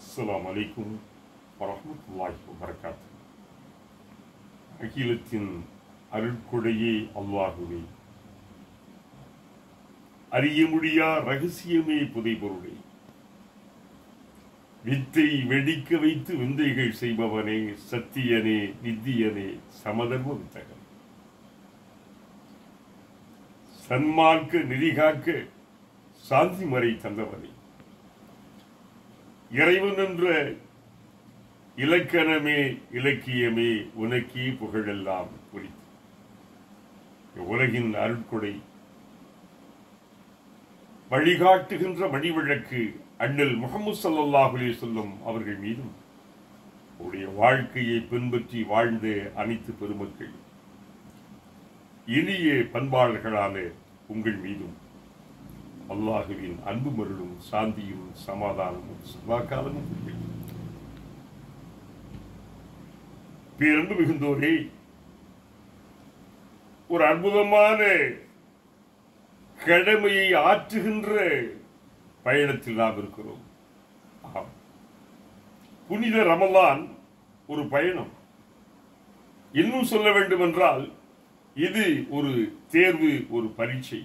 அஸ்ஸலாமு அலைக்கும் வரஹ்மத்துல்லாஹி வபரகாத்துஹு. அகிலத்தின் அருட்கொடையே அல்லாஹுவே, அறிய முடியா ரகசியமே புதைபொருளே, வித்தை வெடிக்க வைத்து விந்தைகள் செய்பவனே, சத்தியனே, நித்தியனே, சமதர்ம வித்தகன், சன்மார்க்க நெறிகாக்க சாந்தி மறை தந்தவனே, இறைவன் என்ற இலக்கணமே இலக்கியமே உனக்கே புகழெல்லாம் குறித்து உலகின் அருட்கொடை வழிகாட்டுகின்ற மணிவிளக்கு அண்ணல் முஹம்மது ஸல்லல்லாஹு அலைஹி வஸல்லம் அவர்கள் மீதும் அவருடைய வாழ்க்கையை பின்பற்றி வாழ்ந்த அனைத்து பெருமக்கள் இனிய பண்பாளர்களான உங்கள் மீதும் அல்லாஹுவின் அன்பு மருளும் சாந்தியும் சமாதானமும் சதாகாலமும் பேரன்பு மிகுந்தோரே, ஒரு அற்புதமான கடமையை ஆற்றுகின்ற பயணத்தில் நாம் இருக்கிறோம். புனித ரமலான் ஒரு பயணம். இன்னும் சொல்ல வேண்டும் என்றால் இது ஒரு தேர்வு, ஒரு பரீட்சை.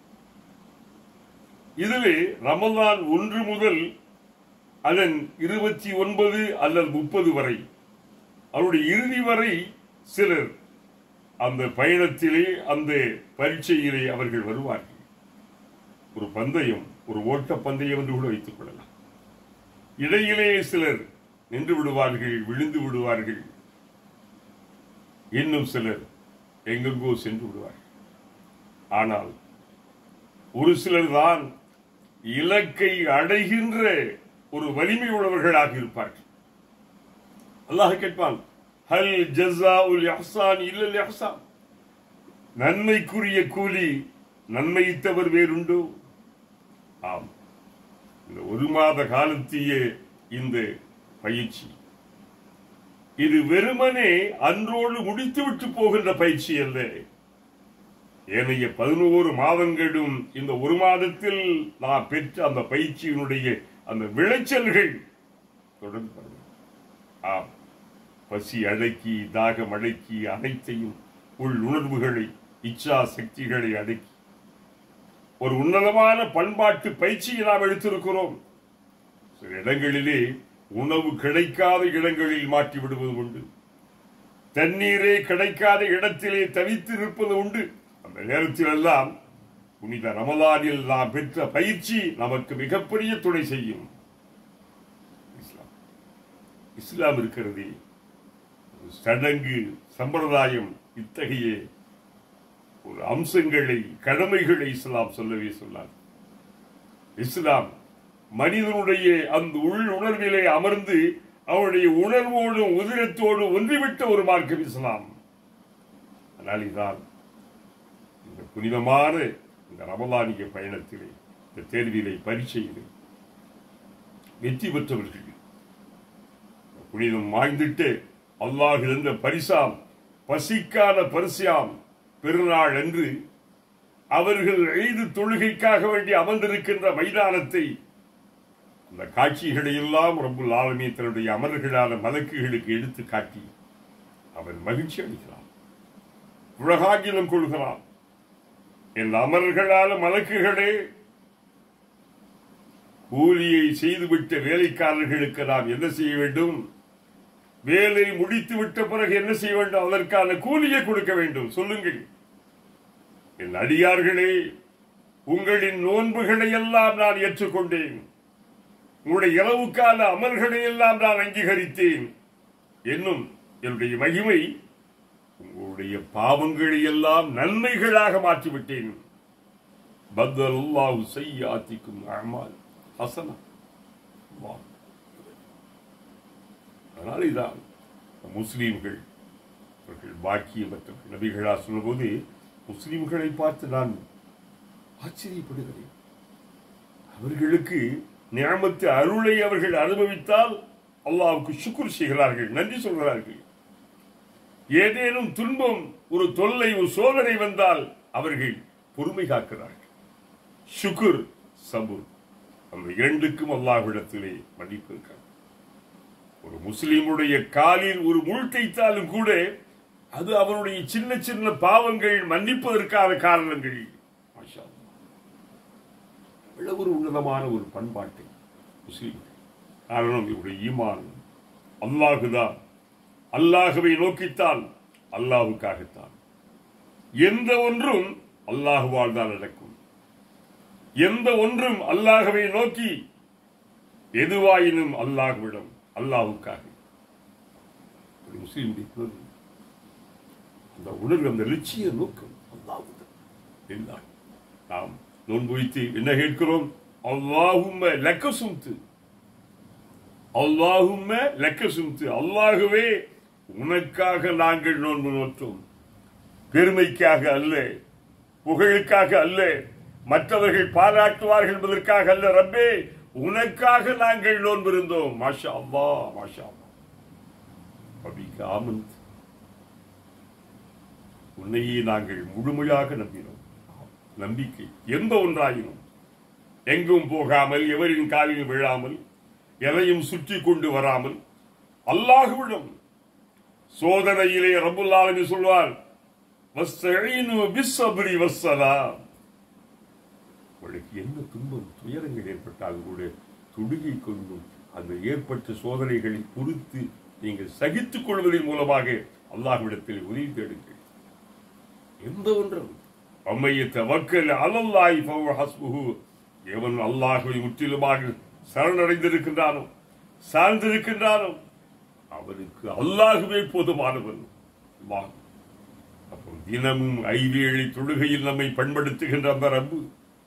இதிலே ரமலான் 1 முதல் அதன் 29 அல்லது 30 வரை, அவருடைய இறுதி வரை சிலர் அந்த பயணத்திலே, அந்த பரீட்சையிலே அவர்கள் வருவார்கள். ஒரு பந்தயம், ஒரு ஓட்ட பந்தயம் என்று கூட வைத்துக் கொள்ளலாம். இடையிலே சிலர் நின்று விடுவார்கள், விழுந்து விடுவார்கள். இன்னும் சிலர் எங்கெங்கோ சென்று விடுவார்கள். ஆனால் ஒரு சிலர் தான் இலக்கை அடைகின்ற ஒரு வலிமை உள்ளவர்களாக இருப்பார்கள். அல்லாஹ் கேட்பான், ஹல் ஜஸாஉல் இஹ்சான் இல்லல் இஹ்சான், நன்மைக்குரிய கூலி நன்மை தவிர வேறுண்டோ? ஆம், இந்த 1 மாத காலத்திய இந்த பயிற்சி இது வெறுமனே அன்றோடு முடித்துவிட்டு போகின்ற பயிற்சி அல்ல. ஏனைய 11 மாதங்களும் இந்த 1 மாதத்தில் நான் பெற்ற அந்த பயிற்சியினுடைய அந்த விளைச்சல்கள் தொடர்ந்து. ஆம், பசி அடக்கி, தாகம் அடக்கி, அனைத்தையும் உள் உணர்வுகளை, இச்சா சக்திகளை அடக்கி ஒரு உன்னதமான பண்பாட்டு பயிற்சியை நாம் எடுத்திருக்கிறோம். சில இடங்களிலே உணவு கிடைக்காத இடங்களில் மாற்றி விடுவது உண்டு. தண்ணீரே கிடைக்காத இடத்திலே தவித்து இருப்பது உண்டு. அந்த நேரத்தில் எல்லாம் புனித ரமலானில் நாம் பெற்ற பயிற்சி நமக்கு மிகப்பெரிய துணை செய்யும். இஸ்லாம் இருக்கிறது, சடங்கு சம்பிரதாயம், இத்தகைய ஒரு அம்சங்களை, கடமைகளை இஸ்லாம் சொல்லவே சொல்லாது. இஸ்லாம் மனிதனுடைய அந்த உள் உணர்விலே அமர்ந்து அவனுடைய உணர்வோடும் உதிரத்தோடும் ஒன்றிவிட்ட ஒரு மார்க்கம் இஸ்லாம். அதனால்தான் இந்த புனிதமான இந்த ரமலானிய பயணத்திலே, இந்த தேர்விலே, பரீட்சையிலே வெற்றி பெற்றவர்கள், புனிதம் வாய்ந்திட்டு அல்லாஹ் இருந்த பரிசாம், பசிக்கான பரிசாம் பெருநாள் என்று அவர்கள் ஈது தொழுகைக்காக வேண்டி அமர்ந்திருக்கின்ற மைதானத்தை, அந்த காட்சிகளை எல்லாம் ரப்புல் ஆலமீன் தன்னுடைய அமர்களான மலக்குகளுக்கு எடுத்து காட்டி அவன் மகிழ்ச்சி அளிக்கிறான், உலகாகிலம் கொள்கிறான். என் அமர்களான மலக்குகளே, கூலியை செய்துவிட்ட வேலைக்காரர்களுக்கு நாம் என்ன செய்ய வேண்டும்? வேலை முடித்து விட்ட பிறகு என்ன செய்ய வேண்டும்? அதற்கான கூலியை கொடுக்க வேண்டும். சொல்லுங்கள் என் அடியார்களே, உங்களின் நோன்புகளை எல்லாம் நான் ஏற்றுக்கொண்டேன், உங்களுடைய இரவுக்கான அமல்களை எல்லாம் நான் அங்கீகரித்தேன். என்னும் என்னுடைய மகிமை உங்களுடைய பாவங்களை எல்லாம் நன்மைகளாக மாற்றிவிட்டேன். பத்தல்லாஹு ஸய்யாத்திக்கும் அமால் ஹஸனா. அதனால்தான் முஸ்லீம்கள் அவர்கள் பாக்கியமற்றவர்கள். நபிகளா சொல்லும்போது முஸ்லீம்களை பார்த்து நான் ஆச்சரியப்படுகிறேன். அவர்களுக்கு நிஅமத்து அருளை அவர்கள் அனுபவித்தால் அல்லாஹ்வுக்கு ஷுக்ர் செய்கிறார்கள், நன்றி சொல்கிறார்கள். ஏதேனும் துன்பம், ஒரு தொல்லை, ஒரு சோதனை வந்தால் அவர்கள் பொறுமை காக்கிறார்கள். ஷுக்ர், சபுர், அந்த இரண்டுக்கும் அல்லாஹ்விடத்திலே மன்னிப்பு இருக்காங்க. ஒரு முஸ்லிமுடைய காலில் ஒரு முள் தைத்தாலும் கூட அது அவருடைய சின்ன சின்ன பாவங்கள் மன்னிப்பதற்கான காரணங்கள். ஒரு உன்னதமான ஒரு பண்பாட்டை முஸ்லிம் காரணம் இவருடைய ஈமான் அல்லாஹுதான். அல்லாஹுவை நோக்கித்தான், அல்லாஹுக்காகத்தான். எந்த ஒன்றும் அல்லாஹுவால் தான் நடக்கும். எந்த ஒன்றும் அல்லாஹுவை நோக்கி எதுவாயினும் அல்லாஹுவிடம், அல்லாஹுக்காக. முஸ்லிம் அந்த உணர்வு, அந்த லட்சிய நோக்கம் அல்லாஹுதான். எல்லாம் நாம் நோன்பு வைத்து என்ன கேட்கிறோம்? அல்லாஹும்ம லக்க சும்து, அல்லாஹும்ம லக்க சும்து, அல்லாஹுவே உனக்காக நாங்கள் நோன்பு நோற்றோம். பெருமைக்காக அல்ல, புகழுக்காக அல்ல, மற்றவர்கள் பாராட்டுவார்கள் என்பதற்காக அல்ல. ரப்பே உனக்காக நாங்கள் நோன்பு இருந்தோம். மாஷா அல்லாஹ், மாஷா அல்லாஹ். அபிக ஆமந்த், உன்னையே நாங்கள் முழுமையாக நம்பினோம். நம்பிக்கை எந்த ஒன்றாயினும் எங்கும் போகாமல், எவரின் காலில் விழாமல், எதையும் சுற்றி கொண்டு வராமல் அல்லாஹுவிடம் சோதனையிலே ரப்புல் ஆலமீன் சொல்வார், வஸ்தஈனு பிஸ்ஸப்ரி வஸ்ஸலாம். உங்களுக்கு என்ன துன்பம் துயரங்கள் ஏற்பட்டாலும் கூட துடுகை கொண்டும் அந்த ஏற்பட்ட சோதனைகளை பொறுத்து நீங்கள் சகித்துக் கொள்வதன் மூலமாக அல்லாஹ்விடத்தில் உதவி தேடுங்கள். எந்த ஒன்றும் எவன் அல்லாஹுவை முற்றிலுமாக சரணடைந்திருக்கின்றானோ, சார்ந்திருக்கின்றானோ, அவனுக்கு அல்லாஹுவே போதுமானவன். அப்போ தினமும் ஐவேளை தொழுகையில் நம்மை பண்படுத்துகின்ற அந்த ரப்பு,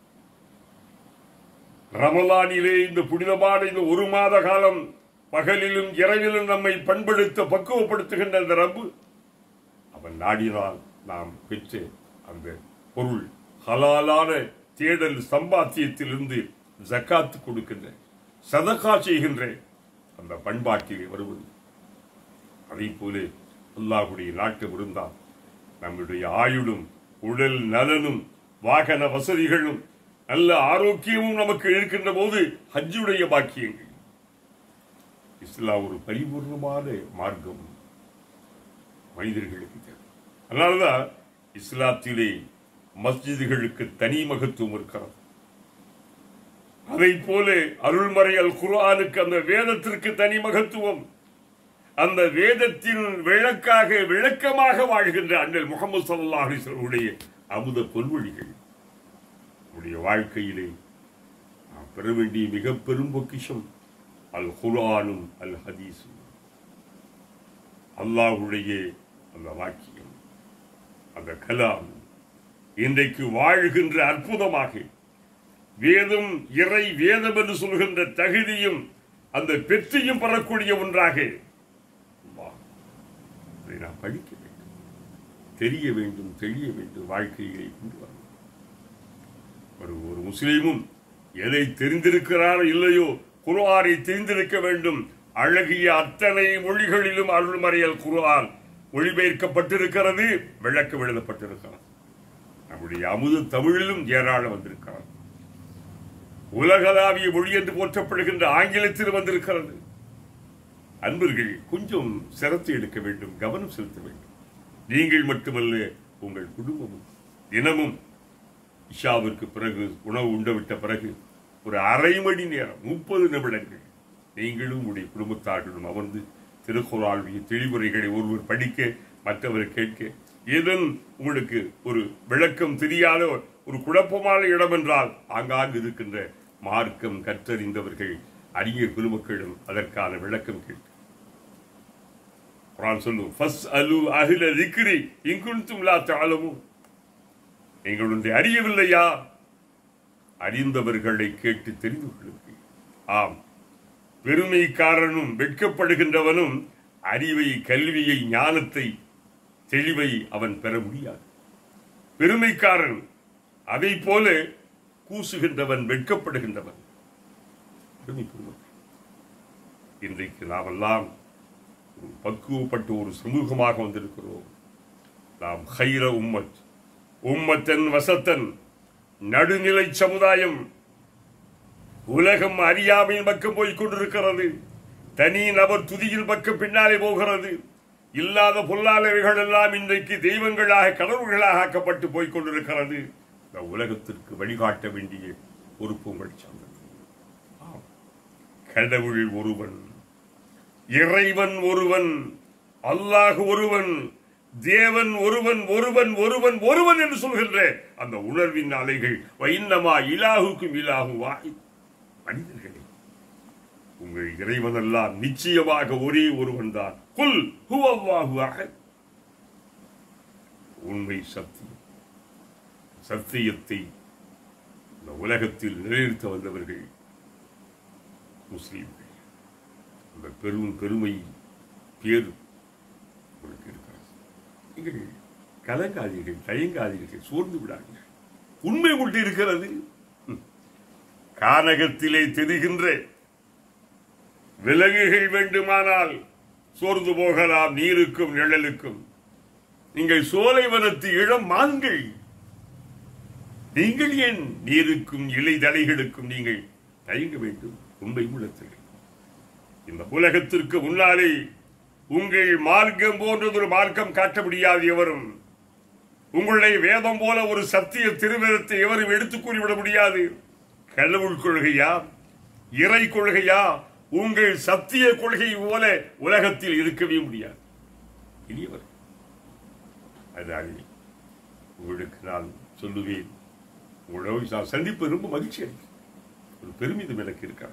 ரமலானிலே இந்த புனிதமான இந்த ஒரு மாத காலம் பகலிலும் இரவிலும் நம்மை பண்படுத்த பக்குவப்படுத்துகின்ற அந்த ரப்பு, அவன் நாடினால் நாம் பெற்று அந்த பொருள் ஹலாலான தேடல் சம்பாத்தியத்திலிருந்து ஜக்காத்து கொடுக்கின்ற, சதகா செய்கின்ற அந்த பண்பாட்டிலே வருவது. அதே போல அல்லாஹ்வுடைய நாட்டம் இருந்தால் நம்முடைய ஆயுளும் உடல் நலனும் வாகன வசதிகளும் நல்ல ஆரோக்கியமும் நமக்கு இருக்கின்ற போது ஹஜ்ஜுடைய பாக்கியங்கள். இஸ்லாம் ஒரு பரிபூர்ணமான மார்க்கம் மனிதர்களுக்கு தேவை. அதனால்தான் இஸ்லாத்திலே மஸ்ஜிதுகளுக்கு தனி மகத்துவம் இருக்கிறது. அதை போல அருள்மறை அல் குர்ஆனுக்கு, அந்த வேதத்திற்கு தனி மகத்துவம். அந்த வேதத்தின் விளக்கமாக வாழ்கின்ற அண்ணல் முஹம்மது ஸல்லல்லாஹு அலைஹி வஸல்லம் உடைய அமுத பொன்மொழிகள் உடைய வாழ்க்கையிலே நாம் பெற வேண்டிய மிக பெரும் பொக்கிஷம் அல் குர்ஆனும் அல் ஹதீஸும். அல்லாஹ்வுடைய அந்த வாக்கியம், அந்த கலாம் இன்றைக்கு வாழ்கின்ற அற்புதமாக வேதம், இறை வேதம் என்று சொல்கின்ற தகுதியும் அந்த பெற்றியும் பெறக்கூடிய ஒன்றாக நாம் படிக்க வேண்டும், தெரிய வேண்டும், தெளிய வேண்டும், வாழ்க்கையை கொண்டு வர வேண்டும். ஒரு முஸ்லீமும் எதை தெரிந்திருக்கிறாரோ இல்லையோ குர்ஆனை தெரிந்திருக்க வேண்டும். அழகிய அத்தனை மொழிகளிலும் அருள்மறை அல் குர்ஆன் மொழிபெயர்க்கப்பட்டிருக்கிறது, விளக்கம் எழுதப்பட்டிருக்கிறது. நம்முடைய அமுது தமிழிலும் ஏராளம் வந்திருக்கிறது. உலகளாவிய மொழி என்று போற்றப்படுகின்ற ஆங்கிலத்தில் வந்திருக்கிறது. அன்பர்கள் கொஞ்சம் சிரத்தை எடுக்க வேண்டும், கவனம் செலுத்த வேண்டும். நீங்கள் மட்டுமல்ல, உங்கள் குடும்பமும் தினமும் இஷாவிற்கு பிறகு உணவு உண்டவிட்ட பிறகு ஒரு அரை மணி நேரம் 30 நிமிடங்கள் நீங்களும் உடைய குடும்பத்தார்களும் அமர்ந்து திருக்குர்ஆனுடைய தெளிவுரைகளை ஒருவர் படிக்க, மற்றவர் கேட்க. ஏதன் உங்களுக்கு ஒரு விளக்கம் தெரியாத ஒரு குழப்பமான இடம் என்றால் ஆங்காங்கு இருக்கின்ற மார்க்கம் கற்றறிந்தவர்கள், அறிஞர் பெருமக்களிடம் அதற்கான விளக்கம் கேட்க. குர்ஆன் சொல்லும், ஃபஸ்அலு அஹ்ல ذிக்ரி இன் குன்தும் லா தஅலமூன். நீங்கள் ஒன்றை அறியவில்லையா? அறிந்தவர்களை கேட்டு தெரிந்து கொள்ளுங்கள். ஆம், பெருமைக்காரனும் வெட்கப்படுகின்றவனும் அறிவை, கல்வியை, ஞானத்தை, தெளிவை அவன் பெற முடியாது. பெருமைக்காரன் அதை போல கூசுகின்றவன், வெட்கப்படுகின்றவன். இன்றைக்கு நாமெல்லாம் பக்குவப்பட்ட ஒரு சமூகமாக வந்திருக்கிறோம். நாம் ஹைர உம்மத், உம்மத்தன் வசத்தன், நடுநிலை சமுதாயம். உலகம் அறியாமையின் பக்கம் போய் கொண்டிருக்கிறது. தனி நபர் துதியில் பக்கம் பின்னாலே போகிறது. இல்லாத பொல்லாதவைகள் எல்லாம் இன்றைக்கு தெய்வங்களாக கடவுள்களாக ஆக்கப்பட்டு போய்கொண்டிருக்கிறது. இந்த உலகத்திற்கு வழிகாட்ட வேண்டிய பொறுப்பு உங்கள் சார்ந்தது. கடவுள் ஒருவன், இறைவன் ஒருவன், அல்லாஹ் ஒருவன், தேவன் ஒருவன் ஒருவன் ஒருவன் ஒருவன் என்று சொல்கின்ற அந்த உணர்வின் அலைகள் வைன்னமா இலாஹுக்கும் இலாஹு வாஹித். மனிதர்களே, உங்கள் இறைவன் எல்லாம் நிச்சயமாக ஒரே ஒருவன் தான். குல் ஹுவல்லாஹு அஹத். உண்மை சத்தியம். சத்தியத்தை இந்த உலகத்தில் நிலைநிறுத்த வந்தவர்கள் முஸ்லிம்கள். அந்த பெருமை பேரு உங்களுக்கு இருக்கிறது. நீங்கள் கலங்காதீர்கள், தயங்காதீர்கள், சோர்ந்து விடாதீர்கள். உண்மை உண்டு இருக்கிறது. கானகத்திலே தெரிகின்ற விலங்குகள் வேண்டுமானால் சோர்ந்து போகலாம், நீருக்கும் நிழலுக்கும். நீங்கள் சோலைவனத்து இளம் மான்கள், நீங்கள் ஏன் நீருக்கும் இலை தடைகளுக்கும் நீங்கள் தயங்க வேண்டும்? உண்மை உள்ளத்தில் இந்த உலகத்திற்கு முன்னாலே உங்கள் மார்க்கம் போன்றதொரு மார்க்கம் காட்ட முடியாது எவரும். உங்களுடைய வேதம் போல ஒரு சத்திய திருவேதத்தை எவரும் எடுத்துக் கூறிவிட முடியாது. கடவுள் கொள்கையா, இறை கொள்கையா, உங்கள் சத்திய கொள்கை போல உலகத்தில் இருக்கவே முடியாது. இனியவர் அதான் உங்களுக்கு நான் சொல்லுவேன். உங்களோட நான் சந்திப்பு ரொம்ப மகிழ்ச்சி அளிக்கும். ஒரு பெருமிதம் எனக்கு இருக்காது.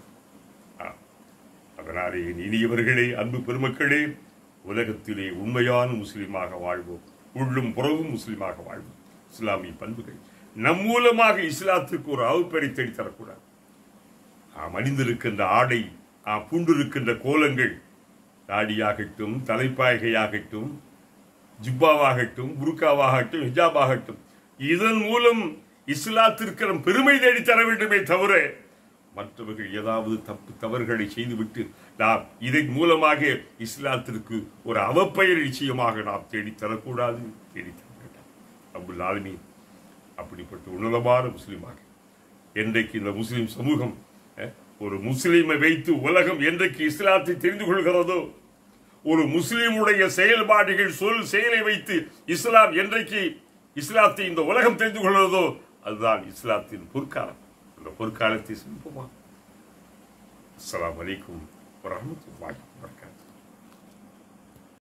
அதனாலே இனியவர்களே, அன்பு பெருமக்களே, உலகத்திலே உண்மையான முஸ்லிமாக வாழ்வோம். உள்ளும் புறவும் முஸ்லிமாக வாழ்வோம். இஸ்லாமிய பண்புகள் நம் மூலமாக இஸ்லாத்துக்கு ஒரு அவப்பெறை தேடி தரக்கூடாது. அணிந்திருக்கின்ற ஆடை, பூண்டிருக்கின்ற கோலங்கள், தாடியாகட்டும், தலைப்பாகையாகட்டும், ஜிப்பாவாகட்டும், புர்காவாகட்டும், ஹிஜாபாகட்டும், இதன் மூலம் இஸ்லாத்திற்கு நம் பெருமை தேடி தர வேண்டுமே தவிர மற்றவர்கள் ஏதாவது தப்பு தவறுகளை செய்துவிட்டு நாம் இதன் மூலமாக இஸ்லாத்திற்கு ஒரு அவப்பெயர் நிச்சயமாக நாம் தேடித்தரக்கூடாது. தேடித்தர வேண்டாம். அப்துல் ஆலமீன் அப்படிப்பட்ட உன்னதமான முஸ்லிமாக என்றைக்கு இந்த முஸ்லிம் சமூகம் ஒரு முஸ்லிமை வைத்து உலகம் என்றைக்கு இஸ்லாத்தை தெரிந்து கொள்கிறதோ, ஒரு முஸ்லிமுடைய செயல்பாடுகள் சொல் செயலை வைத்து இஸ்லாம் என்றைக்கு இஸ்லாத்தை இந்த உலகம் தெரிந்து கொள்கிறதோ அதுதான் இஸ்லாத்தின் பொற்காலம். அந்த பொற்காலத்தை சந்திப்போமா? அஸ்ஸலாமு அலைக்கும் வரஹ்மத்துல்லாஹி